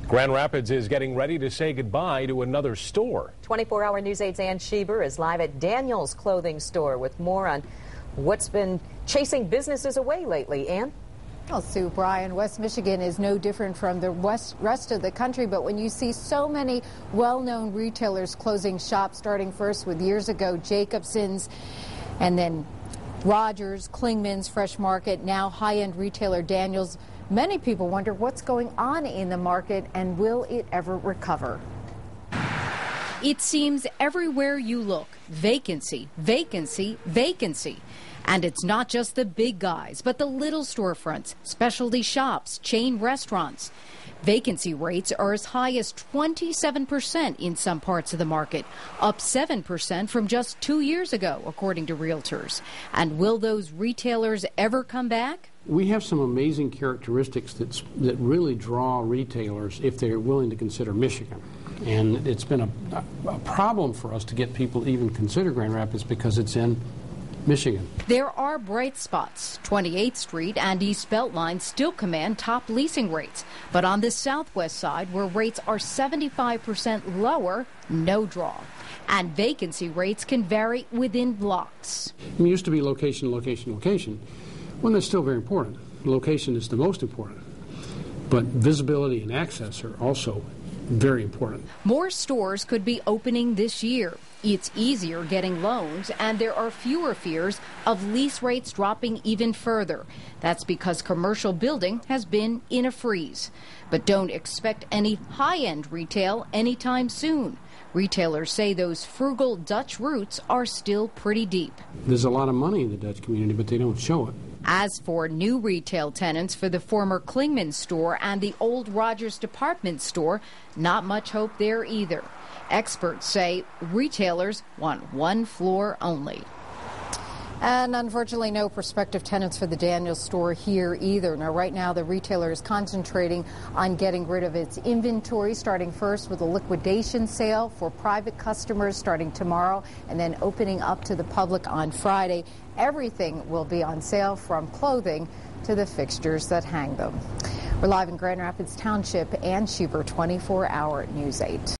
Grand Rapids is getting ready to say goodbye to another store. 24-hour News 8's Ann Schieber is live at Daniel's clothing store with more on what's been chasing businesses away lately. Ann? Well, Sue, Brian, West Michigan is no different from the rest of the country, but when you see so many well-known retailers closing shop, starting first with years ago Jacobson's, and then Rogers, Klingman's, Fresh Market, now high-end retailer Daniel's, many people wonder what's going on in the market and will it ever recover? It seems everywhere you look, vacancy, vacancy, vacancy. And it's not just the big guys, but the little storefronts, specialty shops, chain restaurants. Vacancy rates are as high as 27% in some parts of the market, up 7% from just 2 years ago, according to realtors. And will those retailers ever come back? We have some amazing characteristics that really draw retailers if they're willing to consider Michigan. And it's been a problem for us to get people to even consider Grand Rapids because it's in Michigan. There are bright spots. 28th Street and East Beltline still command top leasing rates. But on the southwest side, where rates are 75% lower, no draw. And vacancy rates can vary within blocks. It used to be location, location, location. Well, that's still very important. Location is the most important. But visibility and access are also very important. More stores could be opening this year. It's easier getting loans, and there are fewer fears of lease rates dropping even further. That's because commercial building has been in a freeze. But don't expect any high-end retail anytime soon. Retailers say those frugal Dutch roots are still pretty deep. There's a lot of money in the Dutch community, but they don't show it. As for new retail tenants for the former Klingman store and the old Rogers department store, not much hope there either. Experts say retailers want one floor only. And unfortunately, no prospective tenants for the Daniel's store here either. Now, right now, the retailer is concentrating on getting rid of its inventory, starting first with a liquidation sale for private customers starting tomorrow and then opening up to the public on Friday. Everything will be on sale, from clothing to the fixtures that hang them. We're live in Grand Rapids Township. Ann Schieber, 24-hour News 8.